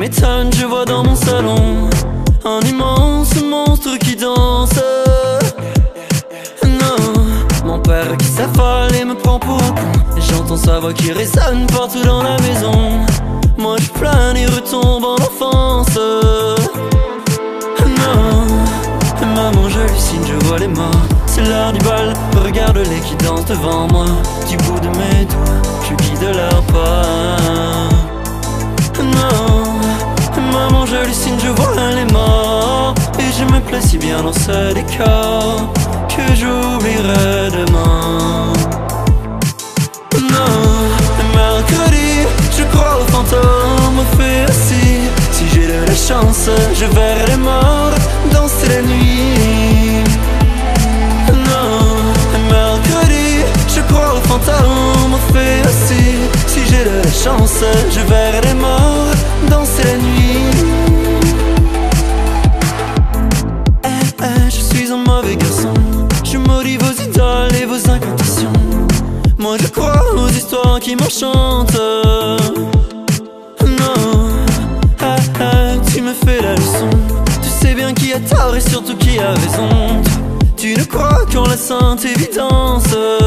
m'étonne, je vois dans mon salon un immense monstre qui danse. Non, mon père qui s'affole et me prend pour un con. J'entends sa voix qui résonne partout dans la maison. Moi je plane et retombe en enfance. Non, maman j'hallucine, je vois les morts. C'est l'heure du bal, regarde-les qui dansent devant moi. Du bout de mes doigts, je guide leurs pas. Non, maman j'hallucine, je vois les morts. Et je me plais si bien dans ce décor que j'oublierai demain. Non, mercredi, je crois aux fantômes, fait aussi. Si j'ai de la chance, je verrai les morts danser la nuit. Non, mercredi, je crois aux fantômes, fait aussi. Si j'ai de la chance, je verrai les morts danser la nuit. Je suis un mauvais garçon, je maudis vos idoles et vos incantations. Moi je crois aux histoires qui m'enchantent. Non, tu me fais la leçon. Tu sais bien qui a tort et surtout qui a raison. Tu ne crois qu'en la sainte évidence.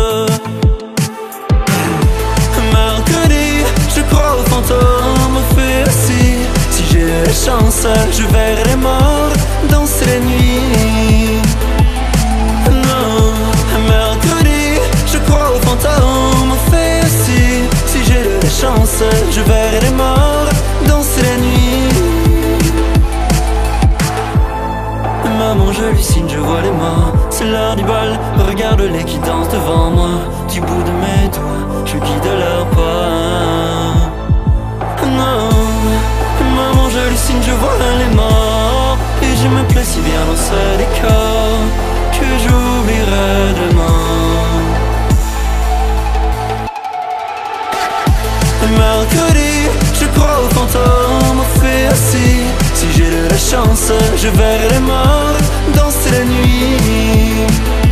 Mercredi, je crois aux fantômes, fait aussi. Si j'ai la chance, je verrai les morts danser la nuit. Non, mercredi, je crois aux fantômes, fait aussi. Si j'ai de la chance, je verrai les morts danser la nuit. Maman j'hallucine, je vois les morts. C'est l'heure du bal, regarde-les qui dansent devant moi. Du bout de mes doigts, je guide leurs pas. Non, maman j'hallucine, je vois les morts. Et je me plais si bien dans ce décor que j'oublierai demain. Mercredi, je crois aux fantômes, fait aussi. Si j'ai de la chance, je verrai les morts danser la nuit.